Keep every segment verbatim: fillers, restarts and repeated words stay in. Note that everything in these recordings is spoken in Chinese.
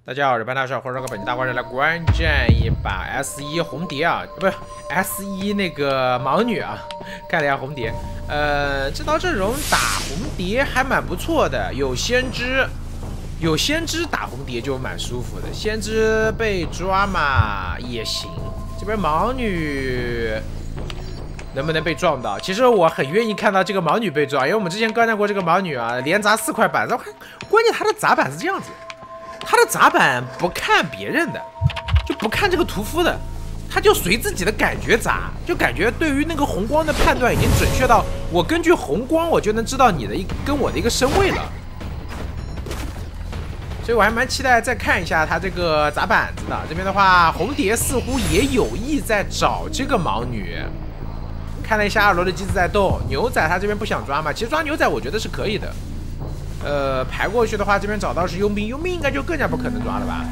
大家好，我是潘大帅，或者说个本期大官人来观战一把 S 一 红蝶啊，不是 S 一 那个盲女啊，看了一下红蝶，呃，这套阵容打红蝶还蛮不错的，有先知，有先知打红蝶就蛮舒服的，先知被抓嘛也行，这边盲女能不能被撞到？其实我很愿意看到这个盲女被撞，因为我们之前观战过这个盲女啊，连砸四块板子，关键她的砸板是这样子。 他的砸板不看别人的，就不看这个屠夫的，他就随自己的感觉砸，就感觉对于那个红光的判断已经准确到，我根据红光我就能知道你的一跟我的一个身位了。所以我还蛮期待再看一下他这个砸板子的。这边的话，红蝶似乎也有意在找这个盲女。看了一下二楼的机子在动，牛仔他这边不想抓嘛，其实抓牛仔我觉得是可以的。 呃，排过去的话，这边找到是佣兵，佣兵应该就更加不可能抓了吧？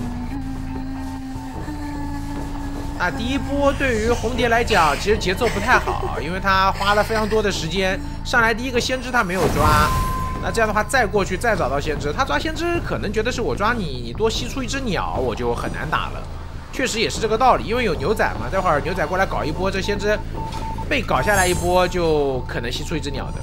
那第一波对于红蝶来讲，其实节奏不太好，因为他花了非常多的时间上来，第一个先知他没有抓，那这样的话再过去再找到先知，他抓先知可能觉得是我抓你，你多吸出一只鸟，我就很难打了。确实也是这个道理，因为有牛仔嘛，待会儿牛仔过来搞一波，这先知被搞下来一波，就可能吸出一只鸟的。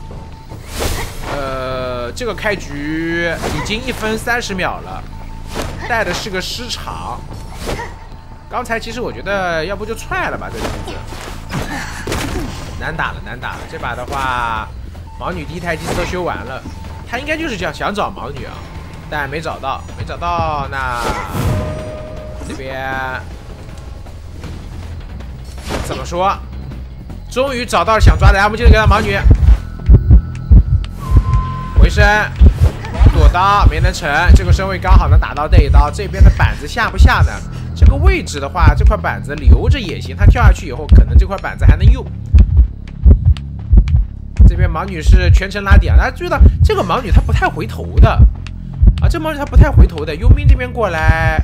呃，这个开局已经一分三十秒了，带的是个失常。刚才其实我觉得要不就踹了吧，这机子难打了，难打了。这把的话，盲女第一台机子都修完了，他应该就是这样想找盲女啊，但没找到，没找到。那这边怎么说？终于找到了想抓的 M 技能给到盲女。 回身躲刀没能成，这个身位刚好能打到这一刀。这边的板子下不下呢？这个位置的话，这块板子留着也行。他跳下去以后，可能这块板子还能用。这边盲女是全程拉点，大家注意到这个盲女她不太回头的啊，这盲女她不太回头的。佣兵这边过来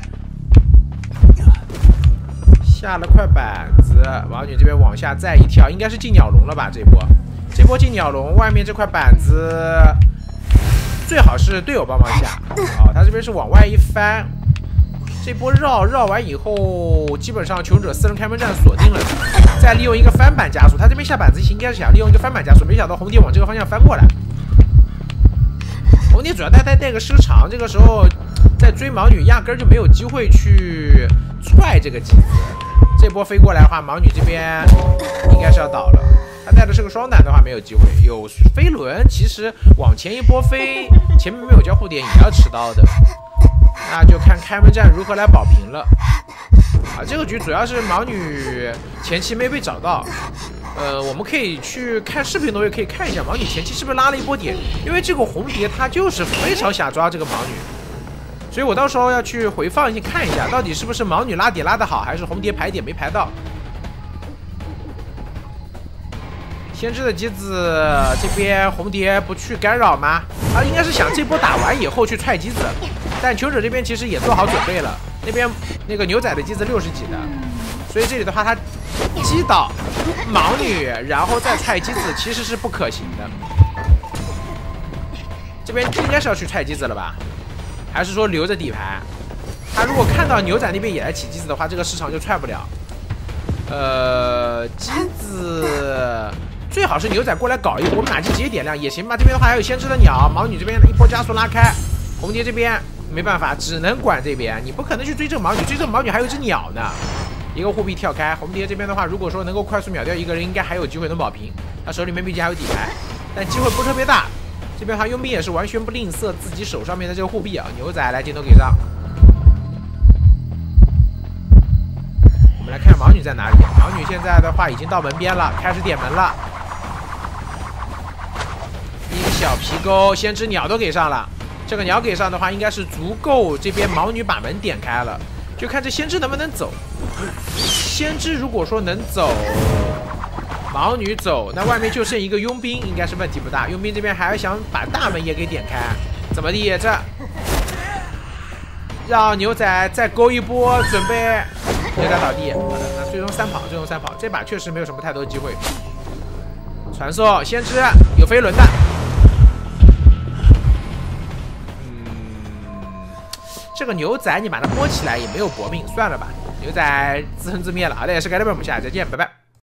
下了块板子，盲女这边往下再一跳，应该是进鸟笼了吧？这波，这波进鸟笼，外面这块板子。 最好是队友帮忙下啊！他这边是往外一翻，这波绕绕完以后，基本上穷者四人开门战锁定了，再利用一个翻板加速。他这边下板子应该是想利用一个翻板加速，没想到红蝶往这个方向翻过来。红蝶主要带带带个失常，这个时候在追盲女，压根儿就没有机会去踹这个机子。这波飞过来的话，盲女这边应该是要倒了。 他带的是个双胆的话没有机会，有飞轮，其实往前一波飞，前面没有交互点也要持刀的，那就看开门战如何来保平了。啊，这个局主要是盲女前期没被找到，呃，我们可以去看视频的也可以看一下盲女前期是不是拉了一波点，因为这个红蝶她就是非常想抓这个盲女，所以我到时候要去回放一下看一下，到底是不是盲女拉点拉得好，还是红蝶排点没排到。 先知的机子这边红蝶不去干扰吗？他应该是想这波打完以后去踹机子，但求者这边其实也做好准备了。那边那个牛仔的机子六十几的，所以这里的话他击倒盲女，然后再踹机子其实是不可行的。这边应该是要去踹机子了吧？还是说留着底牌？他如果看到牛仔那边也来起机子的话，这个市场就踹不了。呃，机子。 最好是牛仔过来搞一波，我们打击直接点亮也行吧。这边的话还有先知的鸟，盲女这边一波加速拉开，红蝶这边没办法，只能管这边。你不可能去追这个盲女，追这个盲女还有一只鸟呢。一个护臂跳开，红蝶这边的话，如果说能够快速秒掉一个人，应该还有机会能保平。他手里面毕竟还有底牌，但机会不是特别大。这边的话，佣兵也是完全不吝啬自己手上面的这个护臂啊。牛仔来镜头给上，我们来看盲女在哪里。盲女现在的话已经到门边了，开始点门了。 一个小皮钩，先知鸟都给上了。这个鸟给上的话，应该是足够这边盲女把门点开了，就看这先知能不能走。先知如果说能走，盲女走，那外面就剩一个佣兵，应该是问题不大。佣兵这边还想把大门也给点开，怎么地？这让牛仔再勾一波，准备牛仔倒地。好的，那最终三跑，最终三跑，这把确实没有什么太多机会。传送，先知有飞轮的。 这个牛仔你把它摸起来也没有搏命，算了吧，牛仔自生自灭了。好的，也是该这边，我们下期再见，拜拜。